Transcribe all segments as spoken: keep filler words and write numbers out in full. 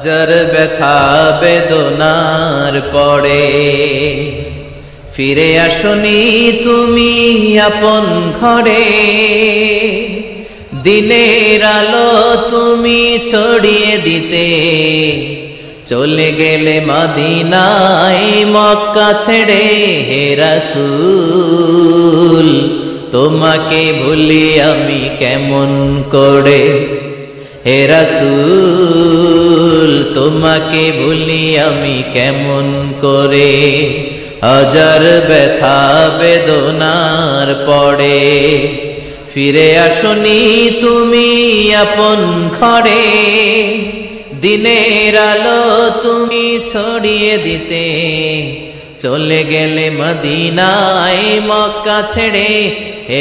হাজার ব্যথা বেদনার পরে ফিরে আসনি তুমি আপন ঘরে। দিনের আলো তুমি ছড়িয়ে দিতে চলে গেলে মদিনায় মক্কা ছেড়ে। হে রাসূল তোমাকে ভুলি আমি কেমন করে। হে রাসূল তোমাকে ভুলি আমি কেমন করে। হাজার ব্যথা বেদনার পরে ফিরে আসনি তুমি আপন ঘরে। দিনের আলো তুমি ছড়িয়ে দিতে চলে গেলে মদিনায় মক্কা ছেড়ে। হে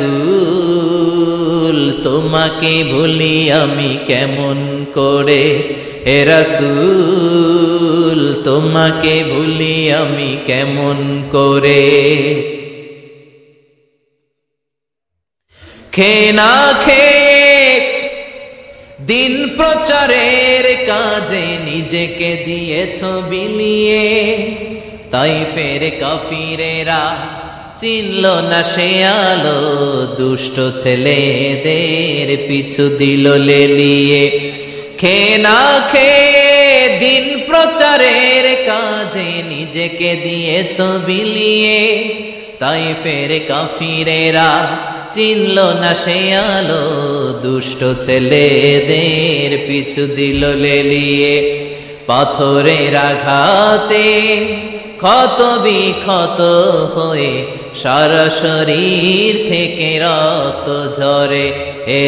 রাসূল তোমাকে ভুলি আমি কেমন করে। হে রাসূল তোমাকে ভুলি আমি কেমন করে। খেয়ে না খেয়ে দিন প্রচারের কাজে নিজেকে দিয়েছ বিলিয়ে। তাইফের কাফিরেরা চিনল না সে আলো, দুষ্ট ছেলেদের পিছু দিল লেলিয়ে। খেয়ে না খেয়ে দিন প্রচারের কাজে নিজেকে দিয়েছ বিলিয়ে। তাইফের কাফিরেরা চিনল না সে আলো, দুষ্ট ছেলেদের পিছু দিল লেলিয়ে। পাথরের আঘাতে ক্ষত বিক্ষত হয়ে সারা শরীর থেকে রক্ত ঝরে। হে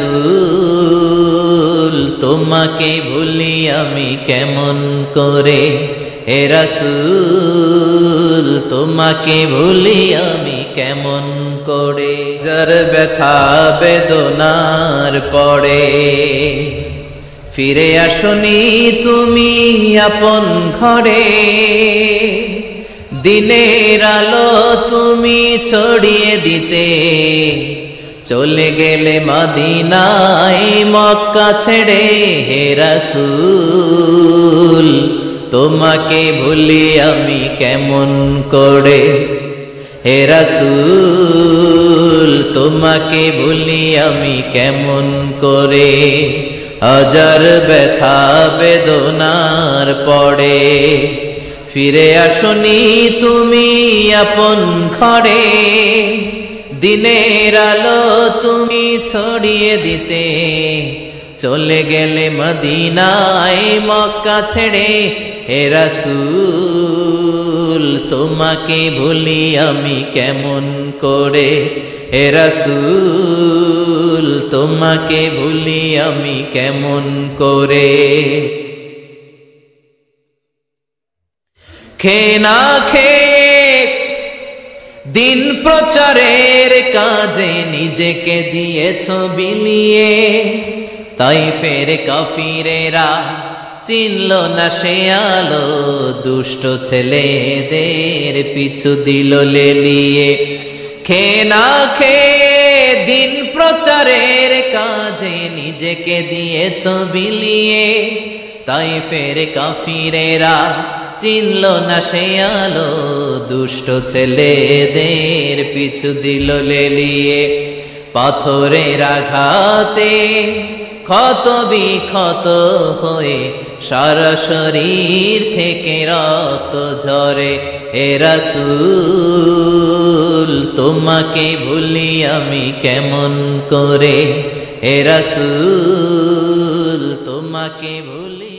রাসূল তোমাকে ভুলি আমি কেমন করে। হে রাসূল তোমাকে ভুলি আমি কেমন করে। যার ব্যথা বেদনার পরে ফিরে আসনি তুমি আপন ঘরে। দিনের আলো তুমি ছড়িয়ে দিতে চলে গেলে মদিনায় মক্কা ছেড়ে। হে রাসূল তোমাকে ভুলি আমি কেমন করে। হে রাসূল তোমাকে ভুলি আমি কেমন করে। হাজার ব্যথা বেদনার পরে ফিরে আসনি তুমি আপন ঘরে। দিনের আলো তুমি ছড়িয়ে দিতে চলে গেলে মদিনায় মক্কা ছেড়ে। হে রাসূল তোমাকে ভুলি আমি কেমন করে। হে রাসূল তোমাকে ভুলি আমি কেমন করে। খেয়ে না খেয়ে দিন প্রচারের কাজে নিজেকে দিয়েছ বিলিয়ে। তাইফের কাফিরেরা চিনল না সে আলো, দুষ্ট ছেলেদের পিছু দিল লেলিয়ে। খেয়ে না খেয়ে দিন প্রচারের কাজে নিজেকে দিয়েছ বিলিয়ে। তাইফের কাফিরেরা চিনল না সে আলো, দুষ্ট ছেলেদের পিছু দিল লেলিয়ে। পাথরের আঘাতে ক্ষত বিক্ষত হয়ে সারা শরীর থেকে রক্ত ঝরে। হে রাসূল তোমাকে ভুলি আমি কেমন করে। হে রাসূল তোমাকে ভুলি